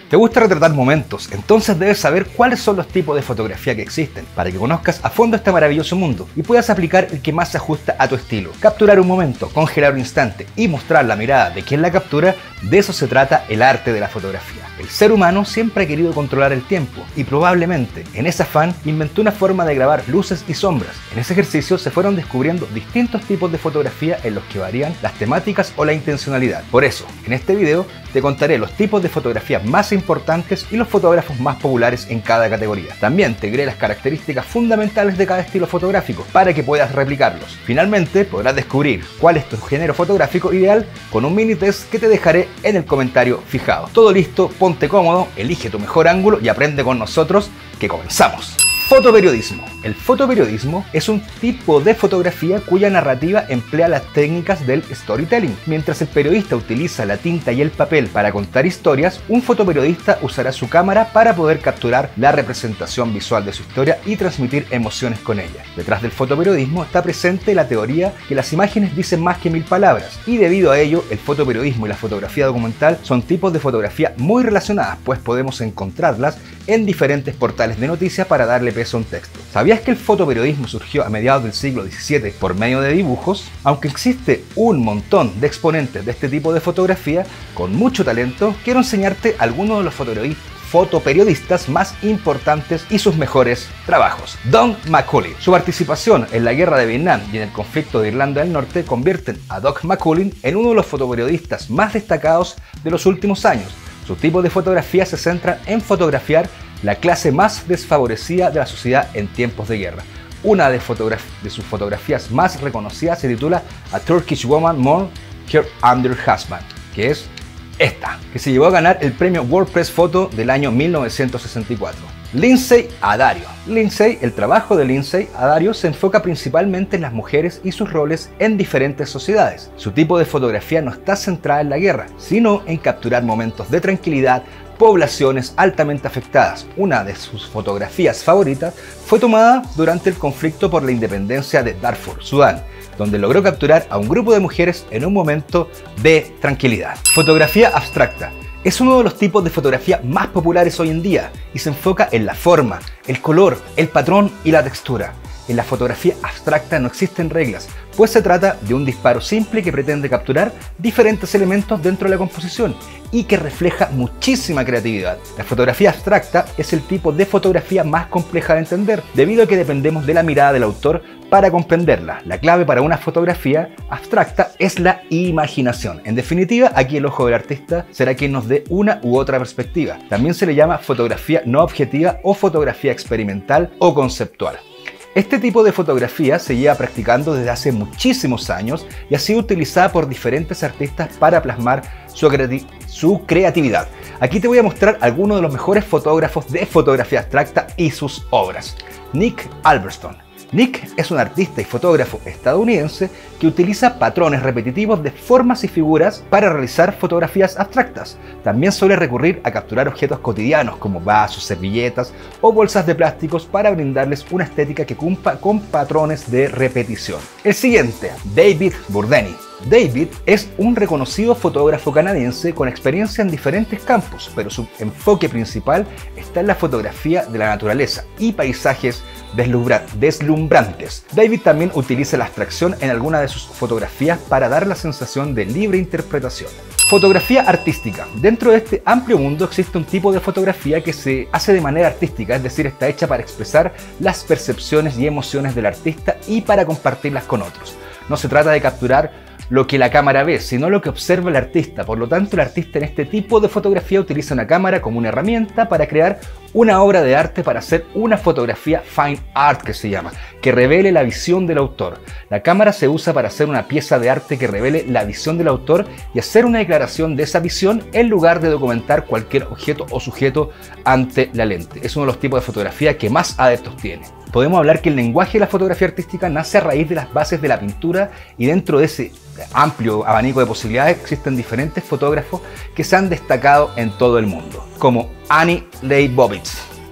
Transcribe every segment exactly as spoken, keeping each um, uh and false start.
¿Te gusta retratar momentos? Entonces debes saber cuáles son los tipos de fotografía que existen, para que conozcas a fondo este maravilloso mundo y puedas aplicar el que más se ajusta a tu estilo. Capturar un momento, congelar un instante y mostrar la mirada de quien la captura, de eso se trata el arte de la fotografía. El ser humano siempre ha querido controlar el tiempo y probablemente en ese afán inventó una forma de grabar luces y sombras. En ese ejercicio se fueron descubriendo distintos tipos de fotografía en los que varían las temáticas o la intencionalidad. Por eso, en este video te contaré los tipos de fotografía más importantes y los fotógrafos más populares en cada categoría. También te diré las características fundamentales de cada estilo fotográfico para que puedas replicarlos. Finalmente podrás descubrir cuál es tu género fotográfico ideal con un mini test que te dejaré en el comentario fijado. Todo listo, ponte cómodo, elige tu mejor ángulo y aprende con nosotros, que comenzamos. Fotoperiodismo. El fotoperiodismo es un tipo de fotografía cuya narrativa emplea las técnicas del storytelling. Mientras el periodista utiliza la tinta y el papel para contar historias, un fotoperiodista usará su cámara para poder capturar la representación visual de su historia y transmitir emociones con ella. Detrás del fotoperiodismo está presente la teoría que las imágenes dicen más que mil palabras, y debido a ello el fotoperiodismo y la fotografía documental son tipos de fotografía muy relacionadas, pues podemos encontrarlas en diferentes portales de noticias para darle peso a un texto. ¿Sabías que el fotoperiodismo surgió a mediados del siglo diecisiete por medio de dibujos? Aunque existe un montón de exponentes de este tipo de fotografía con mucho talento, quiero enseñarte algunos de los fotoperiodistas más importantes y sus mejores trabajos. Don McCullin. Su participación en la guerra de Vietnam y en el conflicto de Irlanda del Norte convierten a Doc McCullin en uno de los fotoperiodistas más destacados de los últimos años. Su tipo de fotografía se centra en fotografiar la clase más desfavorecida de la sociedad en tiempos de guerra. Una de, de sus fotografías más reconocidas se titula A Turkish Woman Mourns Her Under Husband, que es esta, que se llevó a ganar el premio World Press Photo del año mil novecientos sesenta y cuatro. Lindsay Addario. Lindsay, el trabajo de Lindsay Addario se enfoca principalmente en las mujeres y sus roles en diferentes sociedades. Su tipo de fotografía no está centrada en la guerra, sino en capturar momentos de tranquilidad, poblaciones altamente afectadas. Una de sus fotografías favoritas fue tomada durante el conflicto por la independencia de Darfur, Sudán, donde logró capturar a un grupo de mujeres en un momento de tranquilidad. Fotografía abstracta. Es uno de los tipos de fotografía más populares hoy en día y se enfoca en la forma, el color, el patrón y la textura. En la fotografía abstracta no existen reglas, pues se trata de un disparo simple que pretende capturar diferentes elementos dentro de la composición y que refleja muchísima creatividad. La fotografía abstracta es el tipo de fotografía más compleja de entender, debido a que dependemos de la mirada del autor para comprenderla. La clave para una fotografía abstracta es la imaginación. En definitiva, aquí el ojo del artista será quien nos dé una u otra perspectiva. También se le llama fotografía no objetiva o fotografía experimental o conceptual. Este tipo de fotografía se lleva practicando desde hace muchísimos años y ha sido utilizada por diferentes artistas para plasmar su, creati su creatividad. Aquí te voy a mostrar algunos de los mejores fotógrafos de fotografía abstracta y sus obras. Nick Alberston. Nick es un artista y fotógrafo estadounidense que utiliza patrones repetitivos de formas y figuras para realizar fotografías abstractas. También suele recurrir a capturar objetos cotidianos como vasos, servilletas o bolsas de plásticos para brindarles una estética que cumpla con patrones de repetición. El siguiente, David Bourdoni. David es un reconocido fotógrafo canadiense con experiencia en diferentes campos, pero su enfoque principal está en la fotografía de la naturaleza y paisajes deslumbrantes. David también utiliza la abstracción en algunas de sus fotografías para dar la sensación de libre interpretación. Fotografía artística. Dentro de este amplio mundo existe un tipo de fotografía que se hace de manera artística, es decir, está hecha para expresar las percepciones y emociones del artista y para compartirlas con otros. No se trata de capturar lo que la cámara ve, sino lo que observa el artista. Por lo tanto, el artista en este tipo de fotografía utiliza una cámara como una herramienta para crear una obra de arte, para hacer una fotografía fine art, que se llama, que revele la visión del autor. La cámara se usa para hacer una pieza de arte que revele la visión del autor y hacer una declaración de esa visión en lugar de documentar cualquier objeto o sujeto ante la lente. Es uno de los tipos de fotografía que más adeptos tiene. Podemos hablar que el lenguaje de la fotografía artística nace a raíz de las bases de la pintura, y dentro de ese amplio abanico de posibilidades existen diferentes fotógrafos que se han destacado en todo el mundo, como Annie Leibovitz.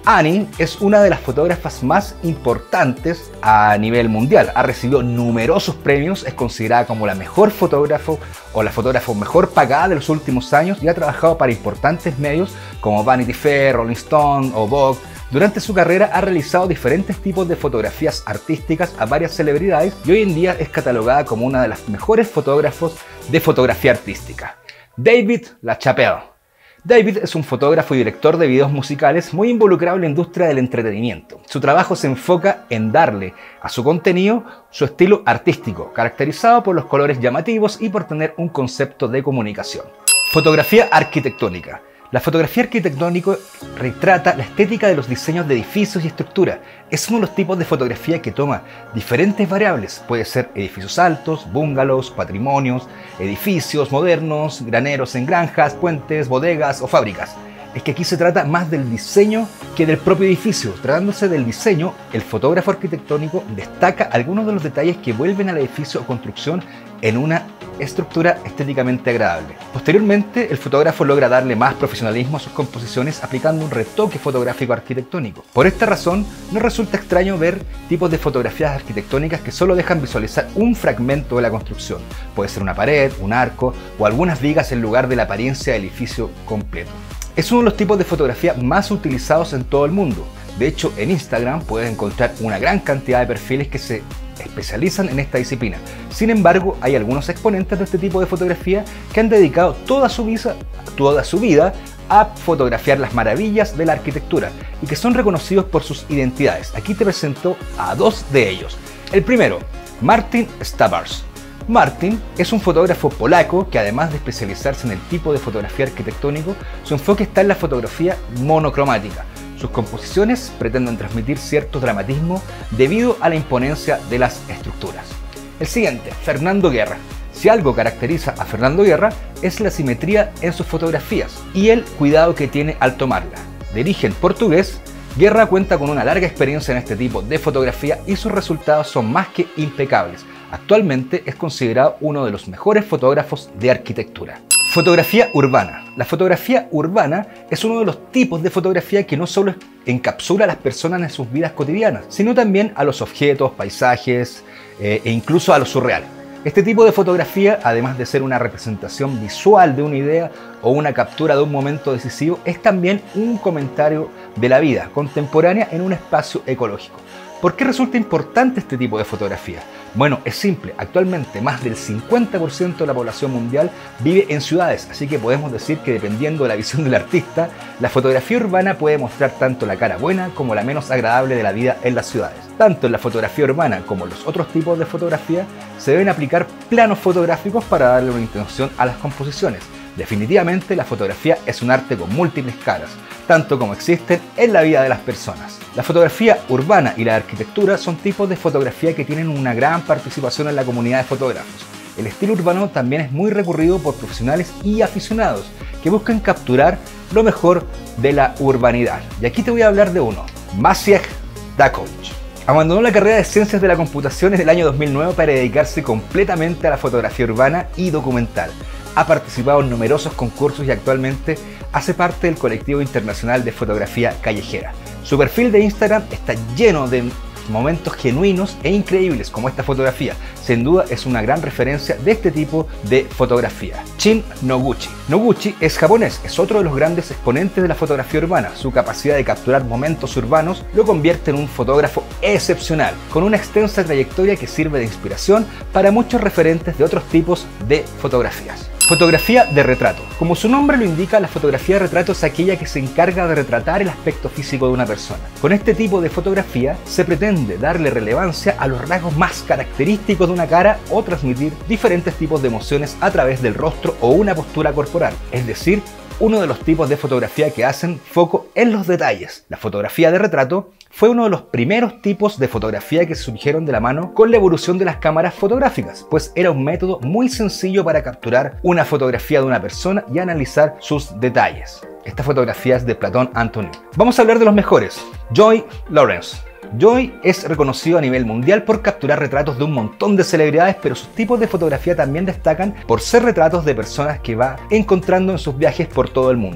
Annie es una de las fotógrafas más importantes a nivel mundial. Ha recibido numerosos premios, es considerada como la mejor fotógrafa o la fotógrafa mejor pagada de los últimos años y ha trabajado para importantes medios como Vanity Fair, Rolling Stone o Vogue. Durante su carrera ha realizado diferentes tipos de fotografías artísticas a varias celebridades y hoy en día es catalogada como una de las mejores fotógrafos de fotografía artística. David LaChapelle. David es un fotógrafo y director de videos musicales muy involucrado en la industria del entretenimiento. Su trabajo se enfoca en darle a su contenido su estilo artístico, caracterizado por los colores llamativos y por tener un concepto de comunicación. Fotografía arquitectónica. La fotografía arquitectónica retrata la estética de los diseños de edificios y estructuras. Es uno de los tipos de fotografía que toma diferentes variables. Puede ser edificios altos, bungalows, patrimonios, edificios modernos, graneros en granjas, puentes, bodegas o fábricas. Es que aquí se trata más del diseño que del propio edificio. Tratándose del diseño, el fotógrafo arquitectónico destaca algunos de los detalles que vuelven al edificio o construcción en una estructura estéticamente agradable. Posteriormente, el fotógrafo logra darle más profesionalismo a sus composiciones aplicando un retoque fotográfico arquitectónico. Por esta razón, no resulta extraño ver tipos de fotografías arquitectónicas que solo dejan visualizar un fragmento de la construcción. Puede ser una pared, un arco o algunas vigas en lugar de la apariencia del edificio completo. Es uno de los tipos de fotografía más utilizados en todo el mundo. De hecho, en Instagram puedes encontrar una gran cantidad de perfiles que se especializan en esta disciplina. Sin embargo, hay algunos exponentes de este tipo de fotografía que han dedicado toda su vida, toda su vida a fotografiar las maravillas de la arquitectura y que son reconocidos por sus identidades. Aquí te presento a dos de ellos. El primero, Martin Stawars. Martin es un fotógrafo polaco que, además de especializarse en el tipo de fotografía arquitectónico, su enfoque está en la fotografía monocromática. Sus composiciones pretenden transmitir cierto dramatismo debido a la imponencia de las estructuras. El siguiente, Fernando Guerra. Si algo caracteriza a Fernando Guerra es la simetría en sus fotografías y el cuidado que tiene al tomarla. De origen portugués, Guerra cuenta con una larga experiencia en este tipo de fotografía y sus resultados son más que impecables. Actualmente es considerado uno de los mejores fotógrafos de arquitectura. Fotografía urbana. La fotografía urbana es uno de los tipos de fotografía que no solo encapsula a las personas en sus vidas cotidianas, sino también a los objetos, paisajes eh, e incluso a lo surreal. Este tipo de fotografía, además de ser una representación visual de una idea o una captura de un momento decisivo, es también un comentario de la vida contemporánea en un espacio ecológico. ¿Por qué resulta importante este tipo de fotografía? Bueno, es simple. Actualmente más del cincuenta por ciento de la población mundial vive en ciudades, así que podemos decir que dependiendo de la visión del artista, la fotografía urbana puede mostrar tanto la cara buena como la menos agradable de la vida en las ciudades. Tanto en la fotografía urbana como en los otros tipos de fotografía se deben aplicar planos fotográficos para darle una intención a las composiciones. Definitivamente la fotografía es un arte con múltiples caras, tanto como existen en la vida de las personas. La fotografía urbana y la arquitectura son tipos de fotografía que tienen una gran participación en la comunidad de fotógrafos. El estilo urbano también es muy recurrido por profesionales y aficionados que buscan capturar lo mejor de la urbanidad. Y aquí te voy a hablar de uno, Maciej Dacowicz. Abandonó la carrera de Ciencias de la Computación en el año dos mil nueve para dedicarse completamente a la fotografía urbana y documental. Ha participado en numerosos concursos y actualmente hace parte del colectivo internacional de fotografía callejera. Su perfil de Instagram está lleno de momentos genuinos e increíbles como esta fotografía. Sin duda es una gran referencia de este tipo de fotografía. Shin Noguchi. Noguchi es japonés, es otro de los grandes exponentes de la fotografía urbana. Su capacidad de capturar momentos urbanos lo convierte en un fotógrafo excepcional, con una extensa trayectoria que sirve de inspiración para muchos referentes de otros tipos de fotografías. Fotografía de retrato. Como su nombre lo indica, la fotografía de retrato es aquella que se encarga de retratar el aspecto físico de una persona. Con este tipo de fotografía se pretende darle relevancia a los rasgos más característicos de una cara o transmitir diferentes tipos de emociones a través del rostro o una postura corporal, es decir, uno de los tipos de fotografía que hacen foco en los detalles. La fotografía de retrato fue uno de los primeros tipos de fotografía que surgieron de la mano con la evolución de las cámaras fotográficas, pues era un método muy sencillo para capturar una fotografía de una persona y analizar sus detalles. Esta fotografía es de Platón Antonio. Vamos a hablar de los mejores. Joy Lawrence. Joy es reconocido a nivel mundial por capturar retratos de un montón de celebridades, pero sus tipos de fotografía también destacan por ser retratos de personas que va encontrando en sus viajes por todo el mundo.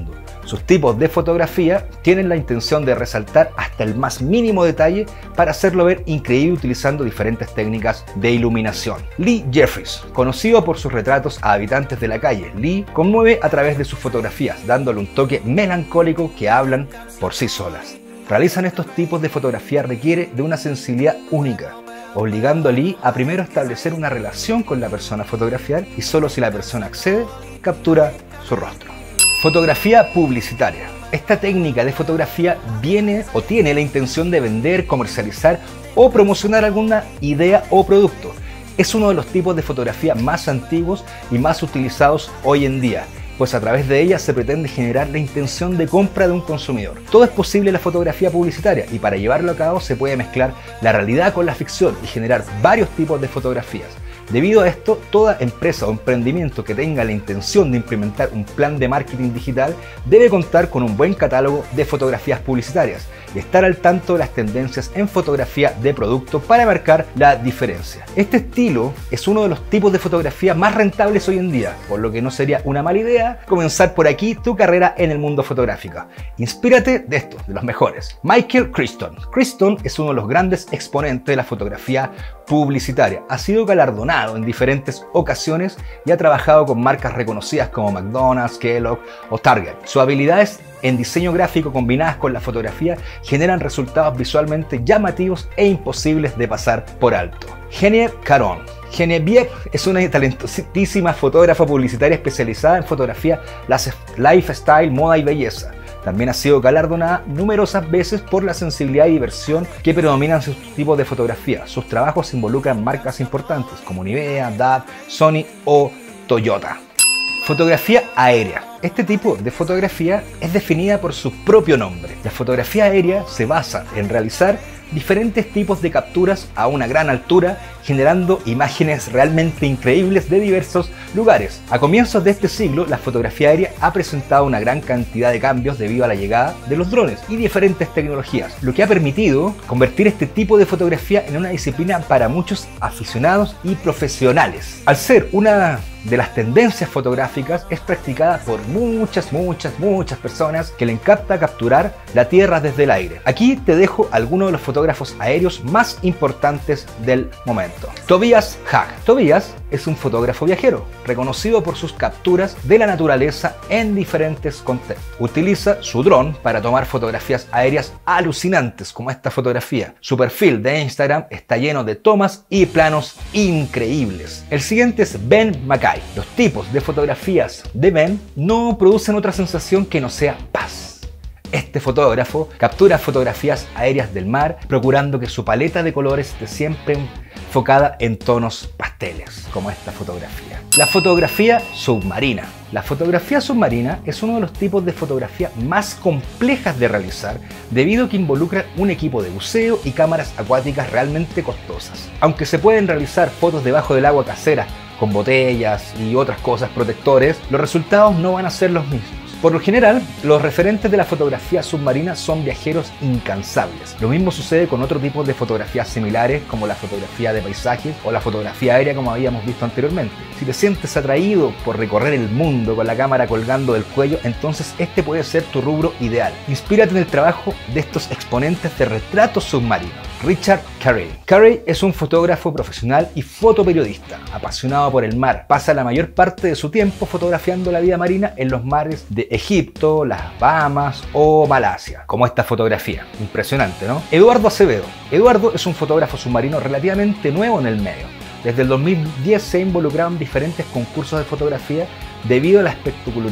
Sus tipos de fotografía tienen la intención de resaltar hasta el más mínimo detalle para hacerlo ver increíble utilizando diferentes técnicas de iluminación. Lee Jeffries, conocido por sus retratos a habitantes de la calle, Lee conmueve a través de sus fotografías, dándole un toque melancólico que hablan por sí solas. Realizar estos tipos de fotografía requiere de una sensibilidad única, obligando a Lee a primero establecer una relación con la persona a fotografiar y solo si la persona accede, captura su rostro. Fotografía publicitaria. Esta técnica de fotografía viene o tiene la intención de vender, comercializar o promocionar alguna idea o producto. Es uno de los tipos de fotografía más antiguos y más utilizados hoy en día, pues a través de ella se pretende generar la intención de compra de un consumidor. Todo es posible en la fotografía publicitaria y para llevarlo a cabo se puede mezclar la realidad con la ficción y generar varios tipos de fotografías. Debido a esto, toda empresa o emprendimiento que tenga la intención de implementar un plan de marketing digital debe contar con un buen catálogo de fotografías publicitarias y estar al tanto de las tendencias en fotografía de producto para marcar la diferencia. Este estilo es uno de los tipos de fotografía más rentables hoy en día, por lo que no sería una mala idea comenzar por aquí tu carrera en el mundo fotográfico. Inspírate de estos, de los mejores. Michael Crichton. Crichton es uno de los grandes exponentes de la fotografía publicitaria. Ha sido galardonado en diferentes ocasiones y ha trabajado con marcas reconocidas como McDonald's, Kellogg o Target. Sus habilidades en diseño gráfico combinadas con la fotografía generan resultados visualmente llamativos e imposibles de pasar por alto. Genevieve Caron. Genevieve es una talentosísima fotógrafa publicitaria especializada en fotografía, lifestyle, moda y belleza. También ha sido galardonada numerosas veces por la sensibilidad y diversión que predominan en sus tipos de fotografía. Sus trabajos involucran marcas importantes como Nivea, Dove, Sony o Toyota. Fotografía aérea. Este tipo de fotografía es definida por su propio nombre. La fotografía aérea se basa en realizar diferentes tipos de capturas a una gran altura, generando imágenes realmente increíbles de diversos lugares. A comienzos de este siglo, la fotografía aérea ha presentado una gran cantidad de cambios debido a la llegada de los drones y diferentes tecnologías, lo que ha permitido convertir este tipo de fotografía en una disciplina para muchos aficionados y profesionales. Al ser una de las tendencias fotográficas, es practicada por muchas, muchas, muchas personas que le encanta capturar la Tierra desde el aire. Aquí te dejo algunos de los fotógrafos aéreos más importantes del momento. Tobias Hag. Tobias es un fotógrafo viajero, reconocido por sus capturas de la naturaleza en diferentes contextos. Utiliza su dron para tomar fotografías aéreas alucinantes como esta fotografía. Su perfil de Instagram está lleno de tomas y planos increíbles. El siguiente es Ben Mackay. Los tipos de fotografías de Ben no producen otra sensación que no sea paz. Este fotógrafo captura fotografías aéreas del mar, procurando que su paleta de colores esté siempre enfocada en tonos pasteles, como esta fotografía. La fotografía submarina. La fotografía submarina es uno de los tipos de fotografía más complejas de realizar debido a que involucra un equipo de buceo y cámaras acuáticas realmente costosas. Aunque se pueden realizar fotos debajo del agua caseras con botellas y otras cosas protectores, los resultados no van a ser los mismos. Por lo general, los referentes de la fotografía submarina son viajeros incansables. Lo mismo sucede con otro tipo de fotografías similares como la fotografía de paisajes o la fotografía aérea como habíamos visto anteriormente. Si te sientes atraído por recorrer el mundo con la cámara colgando del cuello, entonces este puede ser tu rubro ideal. Inspírate en el trabajo de estos exponentes de retratos submarinos. Richard Carey. Carey es un fotógrafo profesional y fotoperiodista, apasionado por el mar. Pasa la mayor parte de su tiempo fotografiando la vida marina en los mares de Egipto, las Bahamas o Malasia, como esta fotografía. Impresionante, ¿no? Eduardo Acevedo. Eduardo es un fotógrafo submarino relativamente nuevo en el medio. Desde el dos mil diez se ha involucrado en diferentes concursos de fotografía debido a la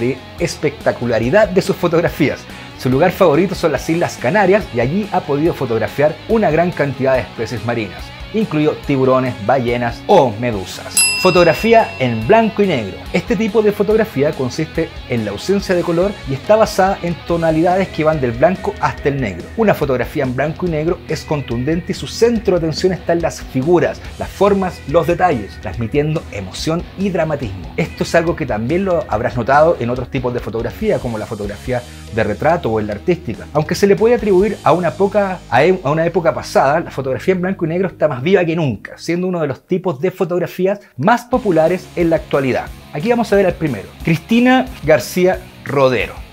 espectacularidad de sus fotografías. Su lugar favorito son las Islas Canarias y allí ha podido fotografiar una gran cantidad de especies marinas, incluido tiburones, ballenas o medusas. Fotografía en blanco y negro. Este tipo de fotografía consiste en la ausencia de color y está basada en tonalidades que van del blanco hasta el negro. Una fotografía en blanco y negro es contundente y su centro de atención está en las figuras, las formas, los detalles, transmitiendo emoción y dramatismo. Esto es algo que también lo habrás notado en otros tipos de fotografía, como la fotografía de retrato o en la artística. Aunque se le puede atribuir a una, época, a una época pasada, la fotografía en blanco y negro está más viva que nunca, siendo uno de los tipos de fotografías más populares en la actualidad. Aquí vamos a ver al primero. Cristina García Rodero.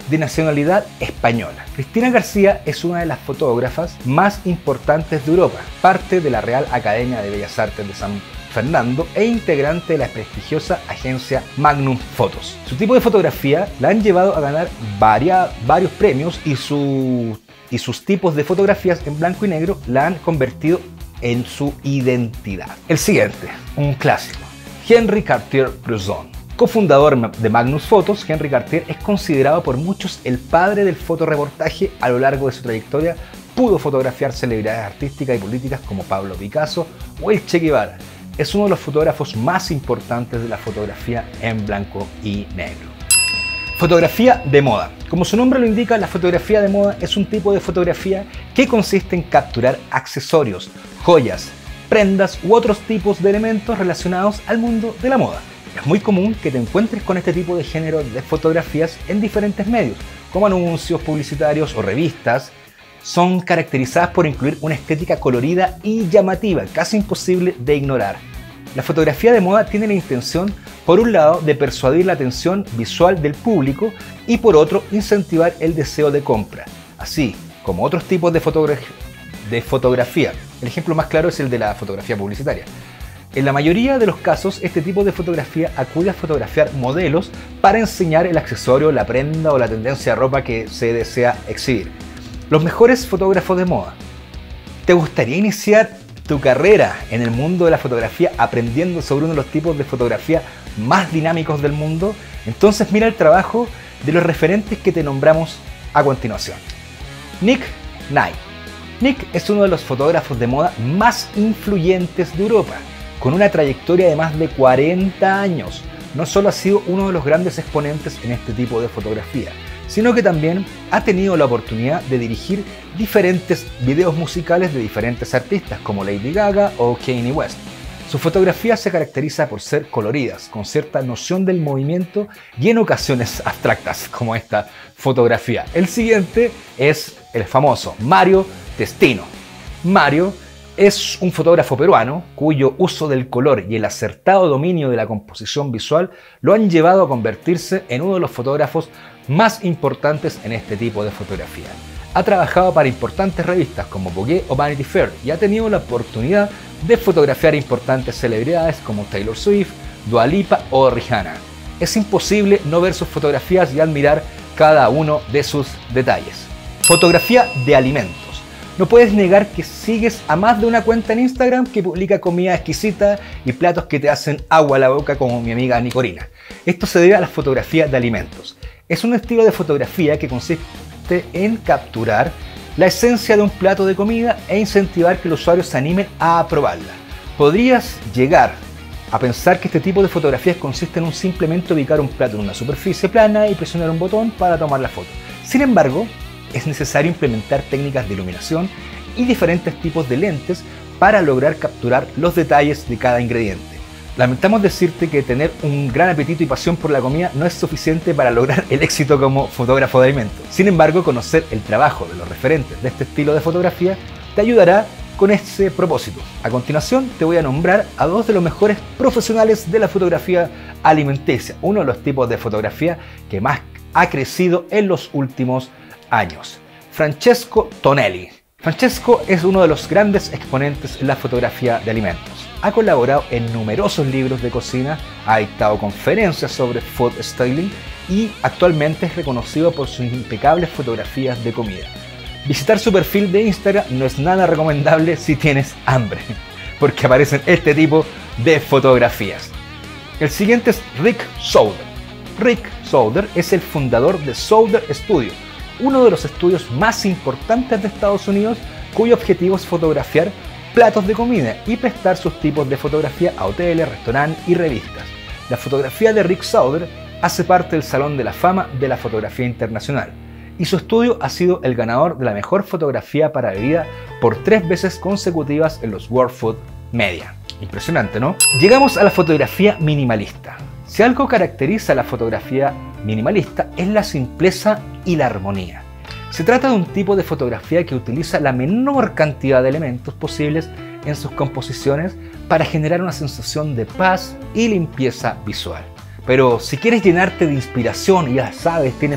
de nacionalidad española. Cristina García es una de las fotógrafas más importantes de Europa, parte de la Real Academia de Bellas Artes de San Fernando e integrante de la prestigiosa agencia Magnum Photos. Su tipo de fotografía la han llevado a ganar varia, varios premios y, su, y sus tipos de fotografías en blanco y negro la han convertido en su identidad. El siguiente, un clásico, Henri Cartier-Bresson. Cofundador de Magnum Photos, Henri Cartier es considerado por muchos el padre del fotoreportaje. A lo largo de su trayectoria pudo fotografiar celebridades artísticas y políticas como Pablo Picasso o el Che Guevara. Es uno de los fotógrafos más importantes de la fotografía en blanco y negro. Fotografía de moda. Como su nombre lo indica, la fotografía de moda es un tipo de fotografía que consiste en capturar accesorios, joyas, prendas u otros tipos de elementos relacionados al mundo de la moda. Es muy común que te encuentres con este tipo de género de fotografías en diferentes medios, como anuncios publicitarios o revistas. Son caracterizadas por incluir una estética colorida y llamativa, casi imposible de ignorar. La fotografía de moda tiene la intención, por un lado, de persuadir la atención visual del público y por otro, incentivar el deseo de compra, así como otros tipos de, fotogra- de fotografía. El ejemplo más claro es el de la fotografía publicitaria. En la mayoría de los casos, este tipo de fotografía acude a fotografiar modelos para enseñar el accesorio, la prenda o la tendencia de ropa que se desea exhibir. Los mejores fotógrafos de moda. ¿Te gustaría iniciar tu carrera en el mundo de la fotografía aprendiendo sobre uno de los tipos de fotografía más dinámicos del mundo? Entonces mira el trabajo de los referentes que te nombramos a continuación. Nick Knight. Nick es uno de los fotógrafos de moda más influyentes de Europa. Con una trayectoria de más de cuarenta años, no solo ha sido uno de los grandes exponentes en este tipo de fotografía, sino que también ha tenido la oportunidad de dirigir diferentes videos musicales de diferentes artistas como Lady Gaga o Kanye West. Su fotografía se caracteriza por ser coloridas, con cierta noción del movimiento y en ocasiones abstractas, como esta fotografía. El siguiente es el famoso Mario Testino. Mario es un fotógrafo peruano cuyo uso del color y el acertado dominio de la composición visual lo han llevado a convertirse en uno de los fotógrafos más importantes en este tipo de fotografía. Ha trabajado para importantes revistas como Vogue o Vanity Fair y ha tenido la oportunidad de fotografiar importantes celebridades como Taylor Swift, Dua Lipa o Rihanna. Es imposible no ver sus fotografías y admirar cada uno de sus detalles. Fotografía de alimentos. No puedes negar que sigues a más de una cuenta en Instagram que publica comida exquisita y platos que te hacen agua a la boca, como mi amiga Nicorina. Esto se debe a la fotografía de alimentos. Es un estilo de fotografía que consiste en capturar la esencia de un plato de comida e incentivar que los usuarios se animen a probarla. Podrías llegar a pensar que este tipo de fotografías consiste en un simplemente ubicar un plato en una superficie plana y presionar un botón para tomar la foto. Sin embargo, es necesario implementar técnicas de iluminación y diferentes tipos de lentes para lograr capturar los detalles de cada ingrediente. Lamentamos decirte que tener un gran apetito y pasión por la comida no es suficiente para lograr el éxito como fotógrafo de alimentos. Sin embargo, conocer el trabajo de los referentes de este estilo de fotografía te ayudará con ese propósito. A continuación te voy a nombrar a dos de los mejores profesionales de la fotografía alimenticia, uno de los tipos de fotografía que más ha crecido en los últimos años. Francesco Tonelli. Francesco es uno de los grandes exponentes en la fotografía de alimentos. Ha colaborado en numerosos libros de cocina, ha dictado conferencias sobre food styling y actualmente es reconocido por sus impecables fotografías de comida. Visitar su perfil de Instagram no es nada recomendable si tienes hambre, porque aparecen este tipo de fotografías. El siguiente es Rick Soder. Rick Soder es el fundador de Soder Studio, uno de los estudios más importantes de Estados Unidos, cuyo objetivo es fotografiar platos de comida y prestar sus tipos de fotografía a hoteles, restaurantes y revistas. La fotografía de Rick Soder hace parte del Salón de la Fama de la Fotografía Internacional y su estudio ha sido el ganador de la mejor fotografía para bebida por tres veces consecutivas en los World Food Media. Impresionante, ¿no? Llegamos a la fotografía minimalista. Si algo caracteriza a la fotografía minimalista es la simpleza y la armonía. Se trata de un tipo de fotografía que utiliza la menor cantidad de elementos posibles en sus composiciones para generar una sensación de paz y limpieza visual. Pero si quieres llenarte de inspiración y ya sabes, tienes más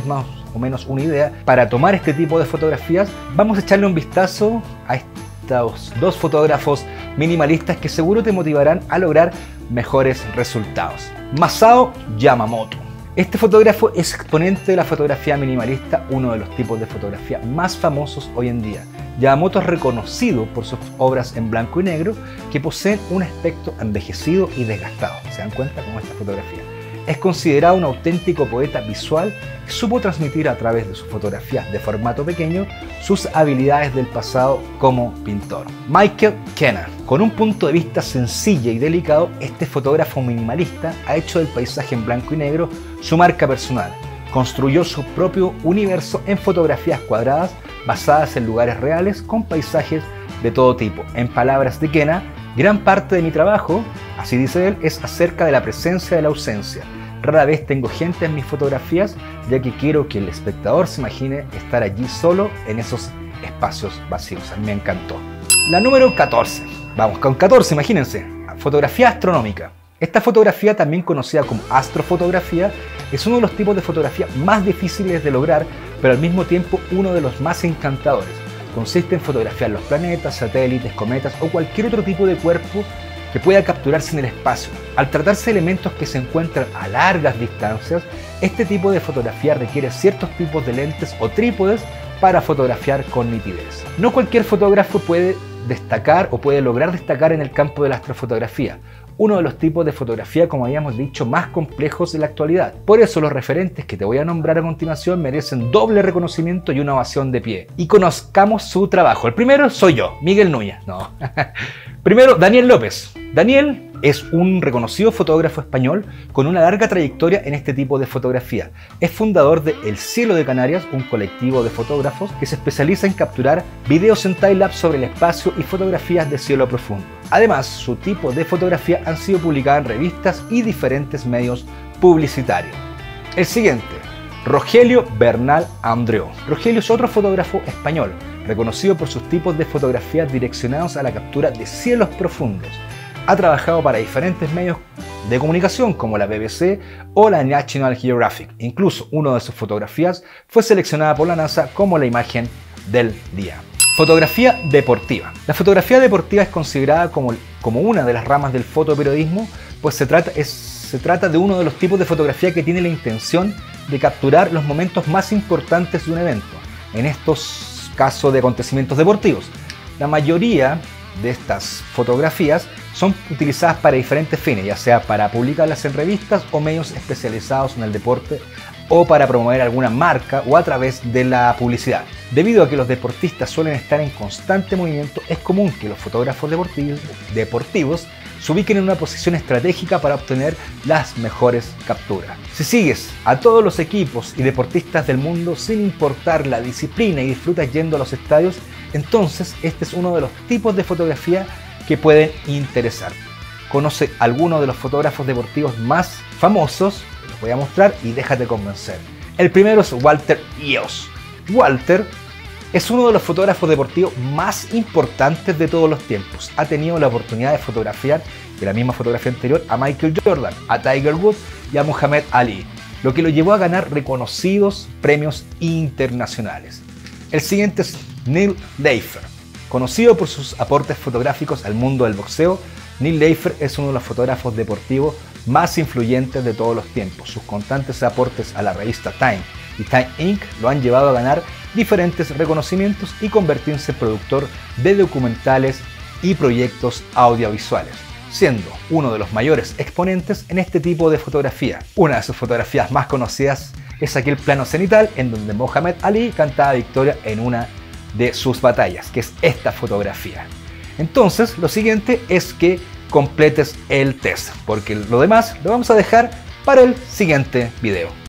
o menos una idea para tomar este tipo de fotografías, vamos a echarle un vistazo a estos dos fotógrafos minimalistas que seguro te motivarán a lograr mejores resultados. Masao Yamamoto. Este fotógrafo es exponente de la fotografía minimalista, uno de los tipos de fotografía más famosos hoy en día. Yamamoto es reconocido por sus obras en blanco y negro que poseen un aspecto envejecido y desgastado. ¿Se dan cuenta con esta fotografía? Es considerado un auténtico poeta visual que supo transmitir a través de sus fotografías de formato pequeño sus habilidades del pasado como pintor. Michael Kenna. Con un punto de vista sencillo y delicado, este fotógrafo minimalista ha hecho del paisaje en blanco y negro su marca personal. Construyó su propio universo en fotografías cuadradas basadas en lugares reales con paisajes de todo tipo. En palabras de Kenna, gran parte de mi trabajo, así dice él, es acerca de la presencia de la ausencia. Rara vez tengo gente en mis fotografías, ya que quiero que el espectador se imagine estar allí solo en esos espacios vacíos. A mí me encantó. La número catorce. Vamos con catorce, imagínense. Fotografía astronómica. Esta fotografía, también conocida como astrofotografía, es uno de los tipos de fotografía más difíciles de lograr, pero al mismo tiempo uno de los más encantadores. Consiste en fotografiar los planetas, satélites, cometas o cualquier otro tipo de cuerpo que pueda capturarse en el espacio. Al tratarse de elementos que se encuentran a largas distancias, este tipo de fotografía requiere ciertos tipos de lentes o trípodes para fotografiar con nitidez. No cualquier fotógrafo puede destacar o puede lograr destacar en el campo de la astrofotografía, uno de los tipos de fotografía, como habíamos dicho, más complejos de la actualidad. Por eso los referentes que te voy a nombrar a continuación merecen doble reconocimiento y una ovación de pie. Y conozcamos su trabajo. El primero soy yo, Miguel Núñez. No. Primero, Daniel López. Daniel es un reconocido fotógrafo español con una larga trayectoria en este tipo de fotografía. Es fundador de El Cielo de Canarias, un colectivo de fotógrafos que se especializa en capturar videos en time-lapse sobre el espacio y fotografías de cielo profundo. Además, su tipo de fotografía han sido publicadas en revistas y diferentes medios publicitarios. El siguiente, Rogelio Bernal Andreu. Rogelio es otro fotógrafo español, reconocido por sus tipos de fotografías direccionados a la captura de cielos profundos. Ha trabajado para diferentes medios de comunicación como la B B C o la National Geographic. Incluso una de sus fotografías fue seleccionada por la NASA como la imagen del día. Fotografía deportiva. La fotografía deportiva es considerada como, como una de las ramas del fotoperiodismo, pues se trata, es, se trata de uno de los tipos de fotografía que tiene la intención de capturar los momentos más importantes de un evento, en estos casos de acontecimientos deportivos. La mayoría de estas fotografías son utilizadas para diferentes fines, ya sea para publicarlas en revistas o medios especializados en el deporte o para promover alguna marca o a través de la publicidad. Debido a que los deportistas suelen estar en constante movimiento, es común que los fotógrafos deportivos, deportivos se ubiquen en una posición estratégica para obtener las mejores capturas. Si sigues a todos los equipos y deportistas del mundo sin importar la disciplina y disfrutas yendo a los estadios, entonces este es uno de los tipos de fotografía que pueden interesarte. Conoce a algunos de los fotógrafos deportivos más famosos, los voy a mostrar y déjate convencer. El primero es Walter Eos. Walter es uno de los fotógrafos deportivos más importantes de todos los tiempos. Ha tenido la oportunidad de fotografiar, de la misma fotografía anterior, a Michael Jordan, a Tiger Woods y a Muhammad Ali, lo que lo llevó a ganar reconocidos premios internacionales. El siguiente es Neil Leifer. Conocido por sus aportes fotográficos al mundo del boxeo, Neil Leifer es uno de los fotógrafos deportivos más influyentes de todos los tiempos. Sus constantes aportes a la revista Time y Time incorporated lo han llevado a ganar diferentes reconocimientos y convertirse en productor de documentales y proyectos audiovisuales, siendo uno de los mayores exponentes en este tipo de fotografía. Una de sus fotografías más conocidas es aquel plano cenital en donde Muhammad Ali cantaba victoria en una de sus batallas, que es esta fotografía. Entonces, lo siguiente es que completes el test, porque lo demás lo vamos a dejar para el siguiente video.